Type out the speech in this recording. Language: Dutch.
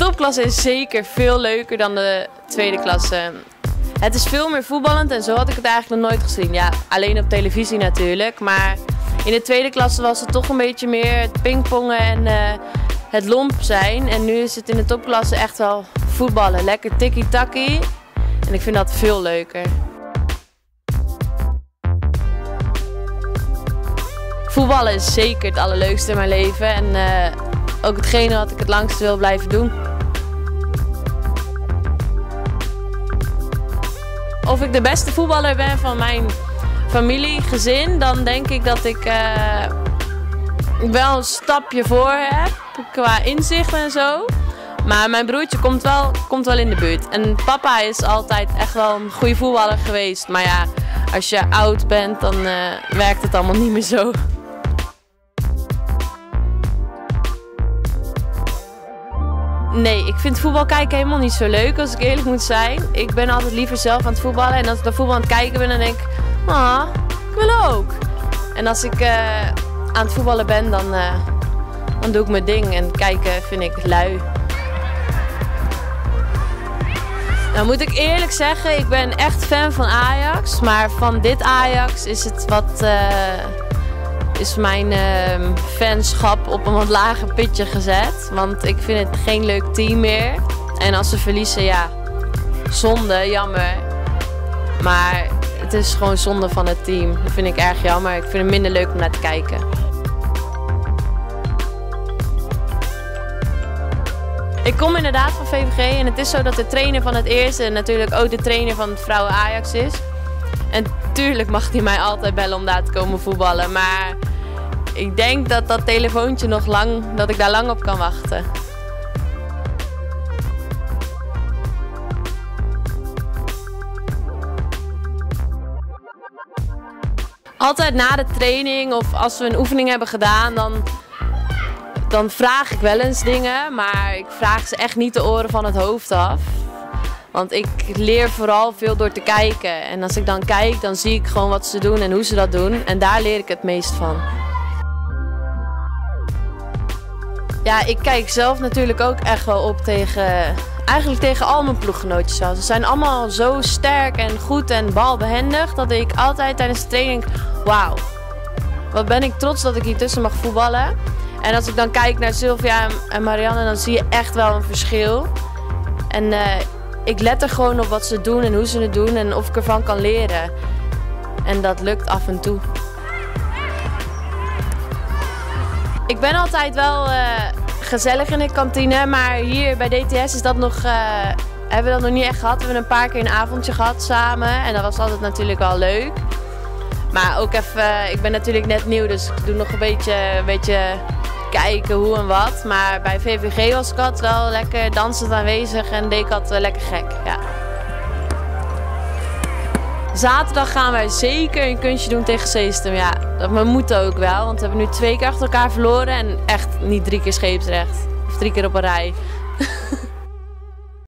topklasse is zeker veel leuker dan de tweede klasse. Het is veel meer voetballend en zo had ik het eigenlijk nog nooit gezien. Ja, alleen op televisie natuurlijk, maar in de tweede klasse was het toch een beetje meer het pingpongen en het lomp zijn. En nu is het in de topklasse echt wel voetballen. Lekker tikkie-takkie. En ik vind dat veel leuker. Voetballen is zeker het allerleukste in mijn leven. En ook hetgene wat ik het langst wil blijven doen. Of ik de beste voetballer ben van mijn familie, gezin, dan denk ik dat ik wel een stapje voor heb qua inzicht en zo. Maar mijn broertje komt wel in de buurt. En papa is altijd echt wel een goede voetballer geweest. Maar ja, als je oud bent, dan werkt het allemaal niet meer zo. Nee, ik vind voetbal kijken helemaal niet zo leuk, als ik eerlijk moet zijn. Ik ben altijd liever zelf aan het voetballen. En als ik dan voetbal aan het kijken ben, dan denk ik, ik wil ook. En als ik aan het voetballen ben, dan doe ik mijn ding. En kijken vind ik lui. Nou moet ik eerlijk zeggen, ik ben echt fan van Ajax. Maar van dit Ajax is het is mijn fanschap op een wat lager pitje gezet. Want ik vind het geen leuk team meer. En als ze verliezen, ja, zonde, jammer. Maar het is gewoon zonde van het team. Dat vind ik erg jammer. Ik vind het minder leuk om naar te kijken. Ik kom inderdaad van VVG en het is zo dat de trainer van het eerste natuurlijk ook de trainer van het vrouwen Ajax is. En tuurlijk mag hij mij altijd bellen om daar te komen voetballen. Maar ik denk dat dat telefoontje dat ik daar lang op kan wachten. Altijd na de training of als we een oefening hebben gedaan, dan vraag ik wel eens dingen. Maar ik vraag ze echt niet de oren van het hoofd af. Want ik leer vooral veel door te kijken. En als ik dan kijk, dan zie ik gewoon wat ze doen en hoe ze dat doen. En daar leer ik het meest van. Ja, ik kijk zelf natuurlijk ook echt wel op tegen al mijn ploeggenootjes. Ze zijn allemaal zo sterk en goed en balbehendig dat ik altijd tijdens de training denk, wauw, wat ben ik trots dat ik hier tussen mag voetballen. En als ik dan kijk naar Sylvia en Marianne, dan zie je echt wel een verschil. En ik let er gewoon op wat ze doen en hoe ze het doen en of ik ervan kan leren. En dat lukt af en toe. Ik ben altijd wel gezellig in de kantine, maar hier bij DTS is dat hebben we dat nog niet echt gehad. We hebben een paar keer een avondje gehad samen en dat was altijd natuurlijk wel leuk. Maar ook even, ik ben natuurlijk net nieuw, dus ik doe nog een beetje kijken hoe en wat. Maar bij VVG was ik altijd wel lekker dansend aanwezig en deed ik altijd lekker gek. Ja. Zaterdag gaan wij zeker een kunstje doen tegen Seestum. Ja, dat moet ook wel, want we hebben nu 2 keer achter elkaar verloren en echt niet 3 keer scheepsrecht. Of 3 keer op een rij.